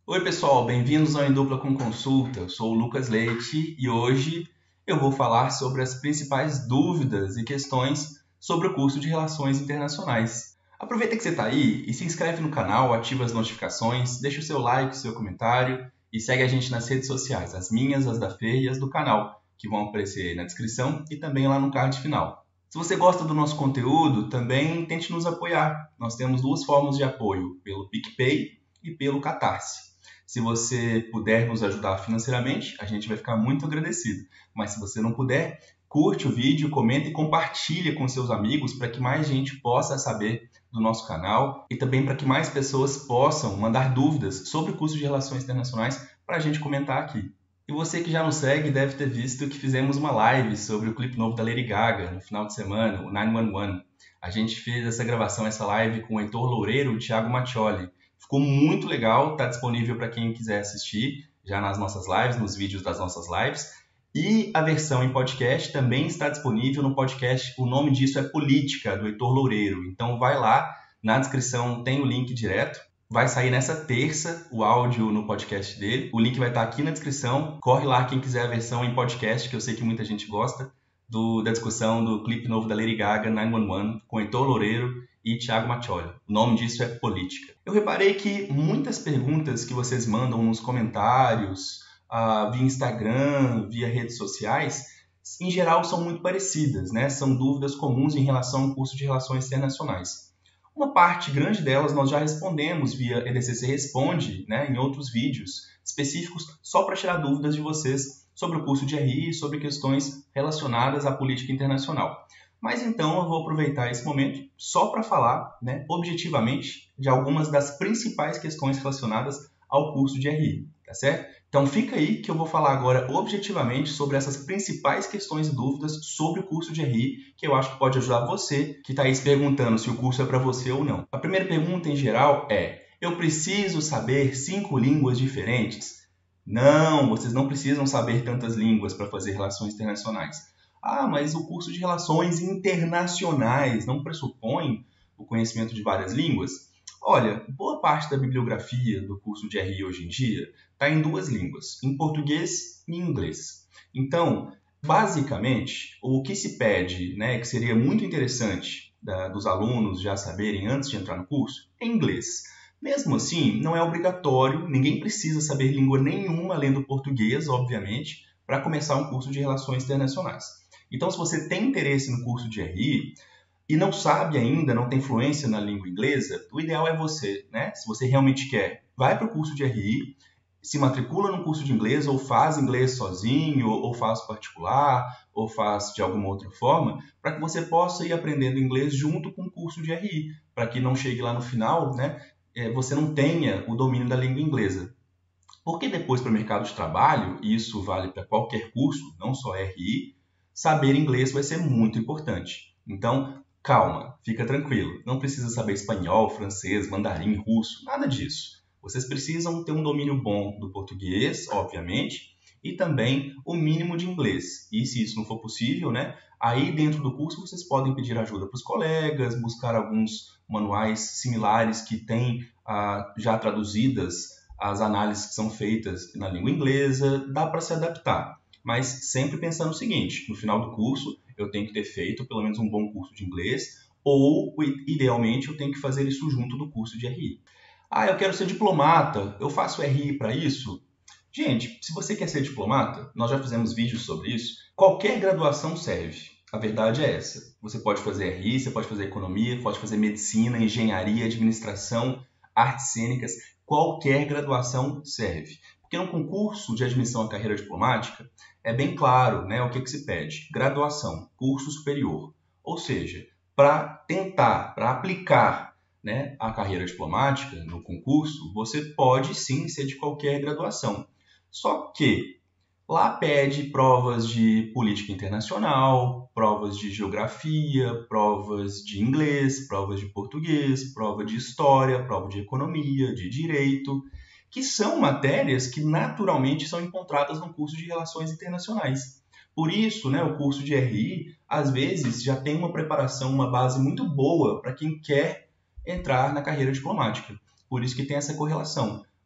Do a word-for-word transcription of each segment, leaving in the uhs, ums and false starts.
Oi pessoal, bem-vindos ao Em Dupla com Consulta. Eu sou o Lucas Leite e hoje eu vou falar sobre as principais dúvidas e questões sobre o curso de Relações Internacionais. Aproveita que você está aí e se inscreve no canal, ativa as notificações, deixa o seu like, o seu comentário e segue a gente nas redes sociais, as minhas, as da Fê e as do canal, que vão aparecer aí na descrição e também lá no card final. Se você gosta do nosso conteúdo, também tente nos apoiar. Nós temos duas formas de apoio, pelo PicPay e pelo Catarse. Se você puder nos ajudar financeiramente, a gente vai ficar muito agradecido. Mas se você não puder, curte o vídeo, comenta e compartilha com seus amigos para que mais gente possa saber do nosso canal e também para que mais pessoas possam mandar dúvidas sobre o curso de Relações Internacionais para a gente comentar aqui. E você que já nos segue deve ter visto que fizemos uma live sobre o clipe novo da Lady Gaga no final de semana, o nove um um. A gente fez essa gravação, essa live com o Heitor Loureiro e o Thiago Mattioli. Ficou muito legal, está disponível para quem quiser assistir já nas nossas lives, nos vídeos das nossas lives. E a versão em podcast também está disponível no podcast. O nome disso é Política, do Heitor Loureiro. Então vai lá, na descrição tem o link direto. Vai sair nessa terça o áudio no podcast dele. O link vai estar aqui na descrição. Corre lá quem quiser a versão em podcast, que eu sei que muita gente gosta, do, da discussão do clipe novo da Lady Gaga, nove um um, com Heitor Loureiro e Thiago Mattioli. O nome disso é Política. Eu reparei que muitas perguntas que vocês mandam nos comentários, uh, via Instagram, via redes sociais, em geral são muito parecidas, né? São dúvidas comuns em relação ao curso de Relações Internacionais. Uma parte grande delas nós já respondemos via E D C C Responde, né, em outros vídeos específicos, só para tirar dúvidas de vocês sobre o curso de R I e sobre questões relacionadas à política internacional. Mas então eu vou aproveitar esse momento só para falar, né, objetivamente, de algumas das principais questões relacionadas ao curso de R I, tá certo? Então fica aí que eu vou falar agora objetivamente sobre essas principais questões e dúvidas sobre o curso de R I, que eu acho que pode ajudar você que está aí se perguntando se o curso é para você ou não. A primeira pergunta em geral é: eu preciso saber cinco línguas diferentes? Não, vocês não precisam saber tantas línguas para fazer relações internacionais. Ah, mas o curso de Relações Internacionais não pressupõe o conhecimento de várias línguas? Olha, boa parte da bibliografia do curso de R I hoje em dia está em duas línguas, em português e em inglês. Então, basicamente, o que se pede, né, que seria muito interessante da, dos alunos já saberem antes de entrar no curso, é inglês. Mesmo assim, não é obrigatório, ninguém precisa saber língua nenhuma além do português, obviamente, para começar um curso de Relações Internacionais. Então, se você tem interesse no curso de R I e não sabe ainda, não tem fluência na língua inglesa, o ideal é você, né? Se você realmente quer, vai para o curso de R I, se matricula no curso de inglês, ou faz inglês sozinho, ou faz particular, ou faz de alguma outra forma, para que você possa ir aprendendo inglês junto com o curso de R I, para que não chegue lá no final, né, você não tenha o domínio da língua inglesa. Porque depois para o mercado de trabalho, e isso vale para qualquer curso, não só R I, saber inglês vai ser muito importante. Então, calma, fica tranquilo. Não precisa saber espanhol, francês, mandarim, russo, nada disso. Vocês precisam ter um domínio bom do português, obviamente, e também o mínimo de inglês. E se isso não for possível, né, aí dentro do curso vocês podem pedir ajuda para os colegas, buscar alguns manuais similares que têm ah, já traduzidas as análises que são feitas na língua inglesa, dá para se adaptar. Mas sempre pensando o seguinte, no final do curso eu tenho que ter feito pelo menos um bom curso de inglês, ou idealmente eu tenho que fazer isso junto do curso de R I. Ah, eu quero ser diplomata, eu faço R I para isso? Gente, se você quer ser diplomata, nós já fizemos vídeos sobre isso, qualquer graduação serve. A verdade é essa. Você pode fazer R I, você pode fazer economia, pode fazer medicina, engenharia, administração, artes cênicas, qualquer graduação serve. Porque no concurso de admissão à carreira diplomática, é bem claro, né, o que, que se pede. Graduação, curso superior. Ou seja, para tentar, para aplicar, né, a carreira diplomática no concurso, você pode sim ser de qualquer graduação. Só que lá pede provas de política internacional, provas de geografia, provas de inglês, provas de português, prova de história, prova de economia, de direito, que são matérias que naturalmente são encontradas no curso de Relações Internacionais. Por isso, né, o curso de R I, às vezes, já tem uma preparação, uma base muito boa para quem quer entrar na carreira diplomática. Por isso que tem essa correlação.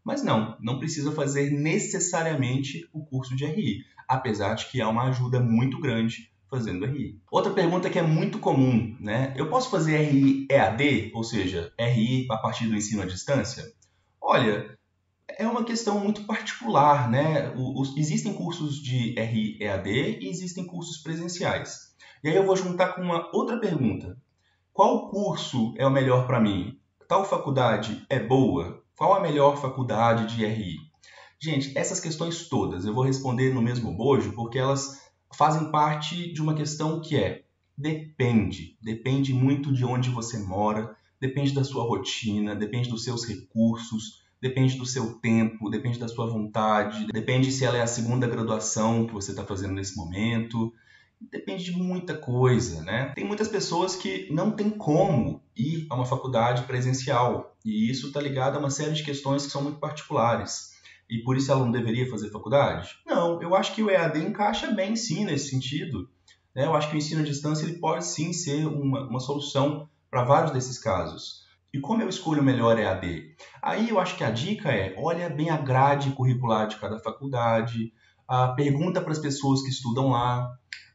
Mas não, não precisa fazer necessariamente o curso de R I, apesar de que há uma ajuda muito grande fazendo R I. Outra pergunta que é muito comum, né? Eu posso fazer R I E A D, ou seja, R I a partir do ensino à distância? Olha, é uma questão muito particular, né? Os, existem cursos de R I E A D e existem cursos presenciais. E aí eu vou juntar com uma outra pergunta. Qual curso é o melhor para mim? Tal faculdade é boa? Qual a melhor faculdade de R I? Gente, essas questões todas eu vou responder no mesmo bojo porque elas fazem parte de uma questão que é depende. Depende muito de onde você mora, depende da sua rotina, depende dos seus recursos, depende do seu tempo, depende da sua vontade, depende se ela é a segunda graduação que você está fazendo nesse momento, depende de muita coisa, né? Tem muitas pessoas que não tem como ir a uma faculdade presencial e isso está ligado a uma série de questões que são muito particulares. E por isso ela não deveria fazer faculdade? Não, eu acho que o E A D encaixa bem sim nesse sentido. Né? Eu acho que o ensino à distância ele pode sim ser uma, uma solução para vários desses casos. E como eu escolho o melhor E A D? Aí eu acho que a dica é, olha bem a grade curricular de cada faculdade, a pergunta para as pessoas que estudam lá,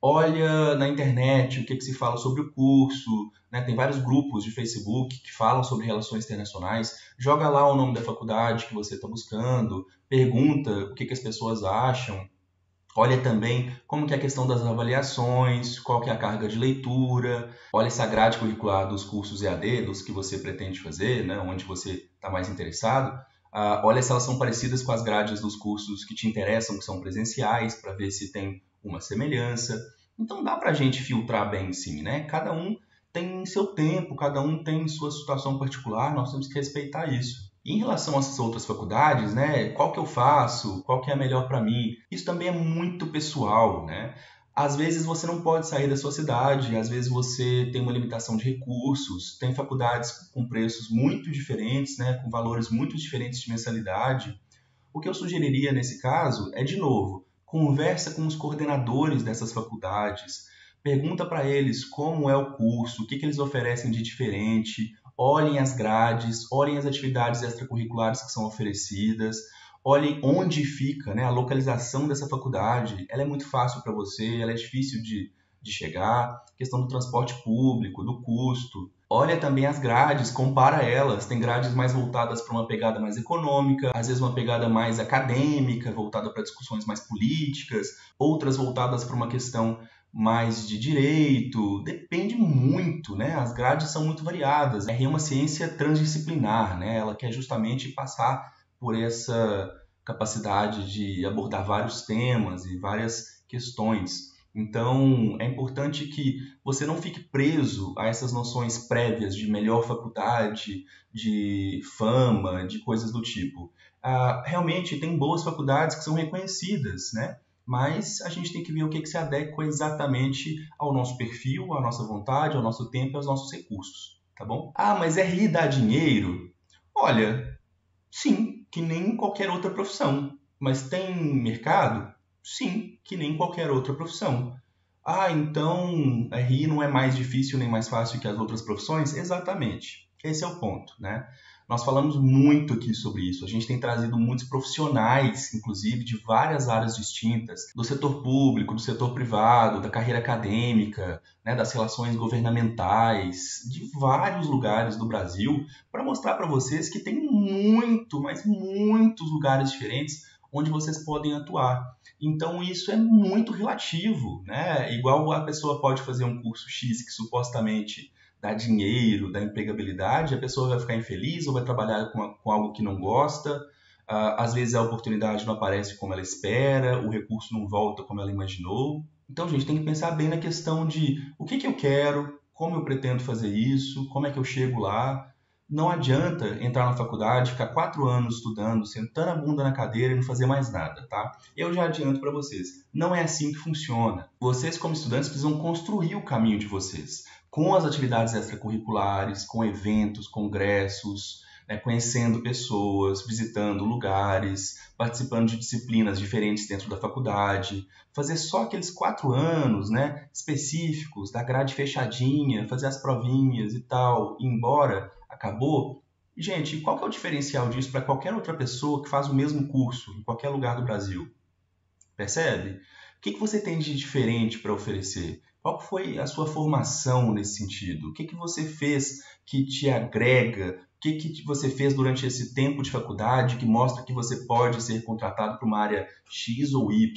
olha na internet o que, que se fala sobre o curso, né? Tem vários grupos de Facebook que falam sobre relações internacionais, joga lá o nome da faculdade que você está buscando, pergunta o que, que as pessoas acham, olha também como que é a questão das avaliações, qual que é a carga de leitura, olha essa grade curricular dos cursos E A D, dos que você pretende fazer, né? Onde você está mais interessado, uh, olha se elas são parecidas com as grades dos cursos que te interessam, que são presenciais, para ver se tem uma semelhança. Então dá para a gente filtrar bem sim, né? Cada um tem seu tempo, cada um tem sua situação particular, nós temos que respeitar isso. E em relação a essas outras faculdades, né? Qual que eu faço? Qual que é a melhor para mim? Isso também é muito pessoal, né? Às vezes você não pode sair da sua cidade, às vezes você tem uma limitação de recursos, tem faculdades com preços muito diferentes, né? Com valores muito diferentes de mensalidade. O que eu sugeriria nesse caso é, de novo, conversa com os coordenadores dessas faculdades, pergunta para eles como é o curso, o que, que eles oferecem de diferente, olhem as grades, olhem as atividades extracurriculares que são oferecidas, olhem onde fica, né, a localização dessa faculdade. Ela é muito fácil para você, ela é difícil de, de chegar, questão do transporte público, do custo. Olha também as grades, compara elas. Tem grades mais voltadas para uma pegada mais econômica, às vezes uma pegada mais acadêmica, voltada para discussões mais políticas, outras voltadas para uma questão mais de direito. Depende muito, né? As grades são muito variadas. A R I é uma ciência transdisciplinar, né? Ela quer justamente passar por essa capacidade de abordar vários temas e várias questões. Então, é importante que você não fique preso a essas noções prévias de melhor faculdade, de fama, de coisas do tipo. Ah, realmente, tem boas faculdades que são reconhecidas, né? Mas a gente tem que ver o que, que se adequa exatamente ao nosso perfil, à nossa vontade, ao nosso tempo e aos nossos recursos, tá bom? Ah, mas R I dá dinheiro? Olha, sim, que nem qualquer outra profissão. Mas tem mercado? Sim, que nem qualquer outra profissão. Ah, então R I não é mais difícil nem mais fácil que as outras profissões? Exatamente. Esse é o ponto, né? Nós falamos muito aqui sobre isso. A gente tem trazido muitos profissionais, inclusive, de várias áreas distintas, do setor público, do setor privado, da carreira acadêmica, né, das relações governamentais, de vários lugares do Brasil, para mostrar para vocês que tem muito, mas muitos lugares diferentes onde vocês podem atuar. Então, isso é muito relativo, né? Igual a pessoa pode fazer um curso X que supostamente dá dinheiro, dá empregabilidade, a pessoa vai ficar infeliz ou vai trabalhar com, com algo que não gosta. Uh, às vezes a oportunidade não aparece como ela espera, o recurso não volta como ela imaginou. Então, gente, tem que pensar bem na questão de o que, que eu quero, como eu pretendo fazer isso, como é que eu chego lá. Não adianta entrar na faculdade, ficar quatro anos estudando, sentando a bunda na cadeira e não fazer mais nada, tá? Eu já adianto para vocês, não é assim que funciona. Vocês, como estudantes, precisam construir o caminho de vocês, com as atividades extracurriculares, com eventos, congressos, né, conhecendo pessoas, visitando lugares, participando de disciplinas diferentes dentro da faculdade, fazer só aqueles quatro anos, né, específicos, da grade fechadinha, fazer as provinhas e tal, ir embora, acabou, Gente, qual que é o diferencial disso para qualquer outra pessoa que faz o mesmo curso em qualquer lugar do Brasil? Percebe? O que que você tem de diferente para oferecer? Qual foi a sua formação nesse sentido? O que que você fez que te agrega? O que que você fez durante esse tempo de faculdade que mostra que você pode ser contratado para uma área X ou Y?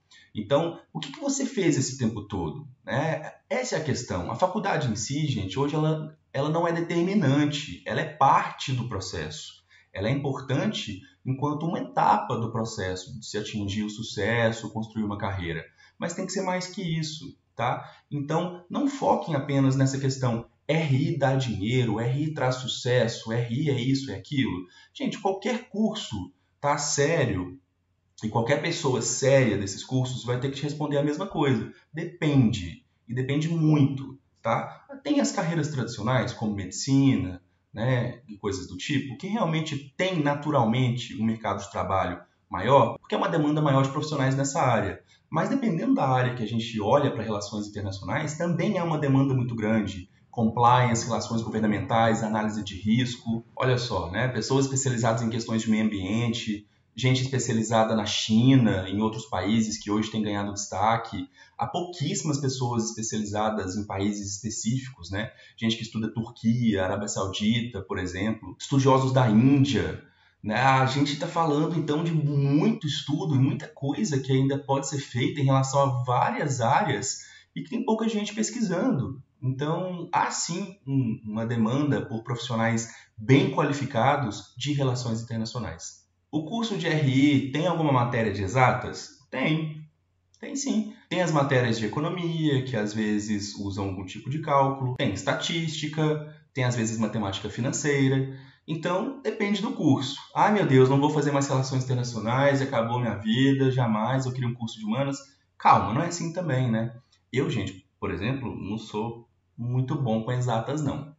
Então, o que que você fez esse tempo todo? Né? Essa é a questão. A faculdade em si, gente, hoje ela, ela não é determinante, ela é parte do processo. Ela é importante enquanto uma etapa do processo de se atingir o sucesso, construir uma carreira. Mas tem que ser mais que isso, tá? Então, não foquem apenas nessa questão R I dá dinheiro, R I traz sucesso, R I é isso, é aquilo. Gente, qualquer curso, tá, sério, e qualquer pessoa séria desses cursos vai ter que te responder a mesma coisa. Depende, e depende muito, tá? Tem as carreiras tradicionais, como medicina, né, e coisas do tipo, que realmente tem naturalmente um mercado de trabalho maior, porque é uma demanda maior de profissionais nessa área. Mas dependendo da área que a gente olha para relações internacionais, também é uma demanda muito grande. Compliance, relações governamentais, análise de risco. Olha só, né? Pessoas especializadas em questões de meio ambiente, gente especializada na China, em outros países que hoje têm ganhado destaque. Há pouquíssimas pessoas especializadas em países específicos, né? Gente que estuda Turquia, Arábia Saudita, por exemplo, estudiosos da Índia. Né? A gente está falando, então, de muito estudo e muita coisa que ainda pode ser feita em relação a várias áreas e que tem pouca gente pesquisando. Então, há sim um, uma demanda por profissionais bem qualificados de relações internacionais. O curso de R I tem alguma matéria de exatas? Tem, tem sim. Tem as matérias de economia, que às vezes usam algum tipo de cálculo. Tem estatística, tem às vezes matemática financeira. Então, depende do curso. Ai, meu Deus, não vou fazer mais relações internacionais, acabou minha vida, jamais, eu queria um curso de humanas. Calma, não é assim também, né? Eu, gente, por exemplo, não sou muito bom com exatas, não.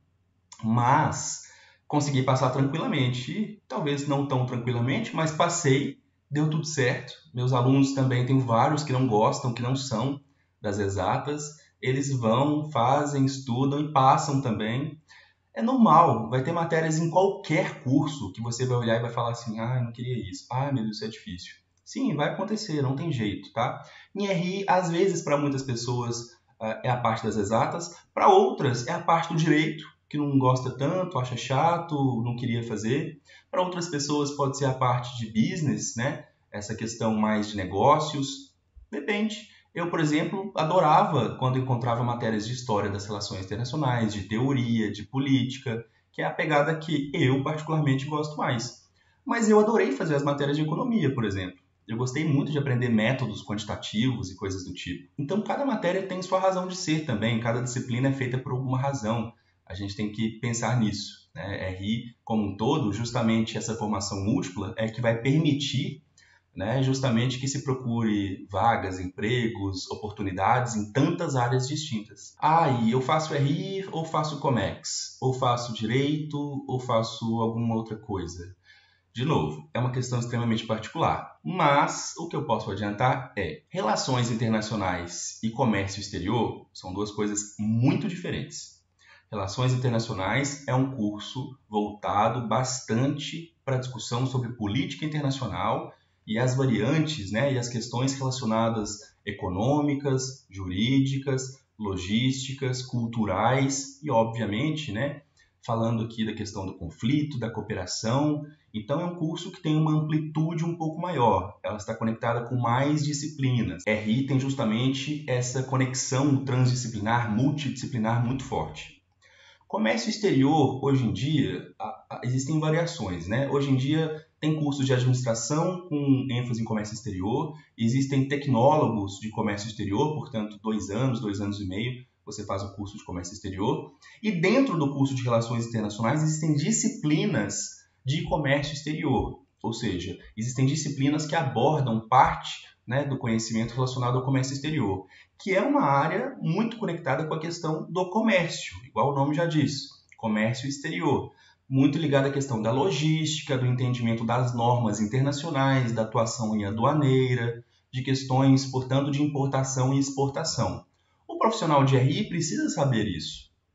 Mas consegui passar tranquilamente, talvez não tão tranquilamente, mas passei, deu tudo certo. Meus alunos também, tem vários que não gostam, que não são das exatas, eles vão, fazem, estudam e passam também. É normal, vai ter matérias em qualquer curso que você vai olhar e vai falar assim, ah, eu não queria isso, ah, meu Deus, isso é difícil. Sim, vai acontecer, não tem jeito, tá? Em R I, às vezes, para muitas pessoas, é a parte das exatas, para outras é a parte do direito, que não gosta tanto, acha chato, não queria fazer. Para outras pessoas pode ser a parte de business, né? Essa questão mais de negócios, depende. Eu, por exemplo, adorava quando encontrava matérias de história das relações internacionais, de teoria, de política, que é a pegada que eu particularmente gosto mais. Mas eu adorei fazer as matérias de economia, por exemplo. Eu gostei muito de aprender métodos quantitativos e coisas do tipo. Então, cada matéria tem sua razão de ser também, cada disciplina é feita por alguma razão. A gente tem que pensar nisso, né? R I, como um todo, justamente essa formação múltipla é que vai permitir, né, justamente que se procure vagas, empregos, oportunidades em tantas áreas distintas. Ah, e eu faço R I ou faço Comex? Ou faço Direito ou faço alguma outra coisa? De novo, é uma questão extremamente particular, mas o que eu posso adiantar é relações internacionais e comércio exterior são duas coisas muito diferentes. Relações Internacionais é um curso voltado bastante para a discussão sobre política internacional e as variantes, né, e as questões relacionadas econômicas, jurídicas, logísticas, culturais e, obviamente, né, falando aqui da questão do conflito, da cooperação. Então, é um curso que tem uma amplitude um pouco maior. Ela está conectada com mais disciplinas. R I tem justamente essa conexão transdisciplinar, multidisciplinar muito forte. Comércio exterior, hoje em dia, existem variações, né? Hoje em dia tem cursos de administração com ênfase em comércio exterior, existem tecnólogos de comércio exterior, portanto, dois anos, dois anos e meio, você faz o curso de comércio exterior. E dentro do curso de relações internacionais existem disciplinas de comércio exterior, ou seja, existem disciplinas que abordam parte, né, do conhecimento relacionado ao comércio exterior, que é uma área muito conectada com a questão do comércio, igual o nome já diz, comércio exterior, muito ligada à questão da logística, do entendimento das normas internacionais, da atuação em aduaneira, de questões, portanto, de importação e exportação. O profissional de R I precisa saber isso.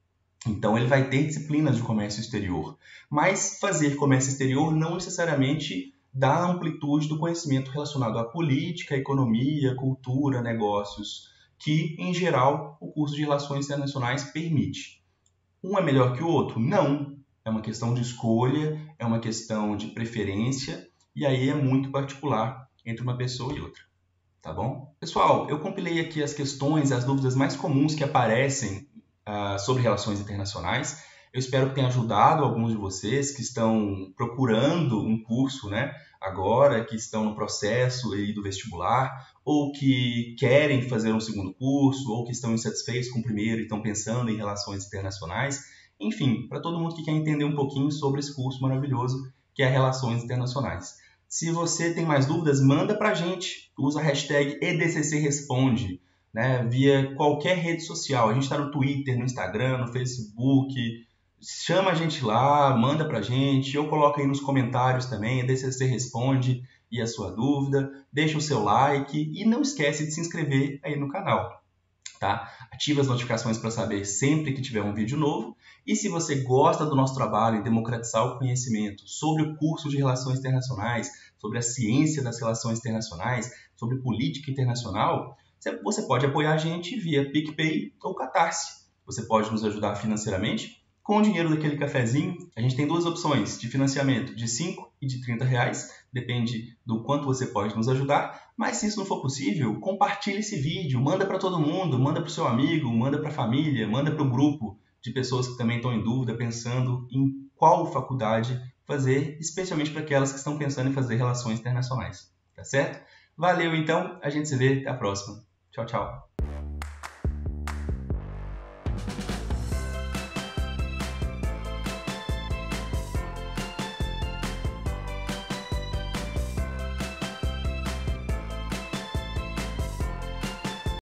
Então, ele vai ter disciplinas de comércio exterior. Mas fazer comércio exterior não necessariamente dá amplitude do conhecimento relacionado à política, economia, cultura, negócios, que, em geral, o curso de Relações Internacionais permite. Um é melhor que o outro? Não. É uma questão de escolha, é uma questão de preferência, e aí é muito particular entre uma pessoa e outra. Tá bom? Pessoal, eu compilei aqui as questões, as dúvidas mais comuns que aparecem uh, sobre relações internacionais. Eu espero que tenha ajudado alguns de vocês que estão procurando um curso, né, agora, que estão no processo aí do vestibular, ou que querem fazer um segundo curso, ou que estão insatisfeitos com o primeiro e estão pensando em relações internacionais. Enfim, para todo mundo que quer entender um pouquinho sobre esse curso maravilhoso que é Relações Internacionais. Se você tem mais dúvidas, manda para a gente. Usa a hashtag E D C C Responde, né, via qualquer rede social. A gente está no Twitter, no Instagram, no Facebook. Chama a gente lá, manda para a gente. Eu coloco aí nos comentários também, E D C C Responde e a sua dúvida. Deixa o seu like e não esquece de se inscrever aí no canal. Tá? Ative as notificações para saber sempre que tiver um vídeo novo. E se você gosta do nosso trabalho em democratizar o conhecimento sobre o curso de Relações Internacionais, sobre a ciência das relações internacionais, sobre política internacional, você pode apoiar a gente via PicPay ou Catarse. Você pode nos ajudar financeiramente com o dinheiro daquele cafezinho. A gente tem duas opções de financiamento, de cinco e de trinta reais. Depende do quanto você pode nos ajudar. Mas se isso não for possível, compartilhe esse vídeo, manda para todo mundo, manda para o seu amigo, manda para a família, manda para o grupo de pessoas que também estão em dúvida, pensando em qual faculdade fazer, especialmente para aquelas que estão pensando em fazer relações internacionais. Tá certo? Valeu, então. A gente se vê. Até a próxima. Tchau, tchau.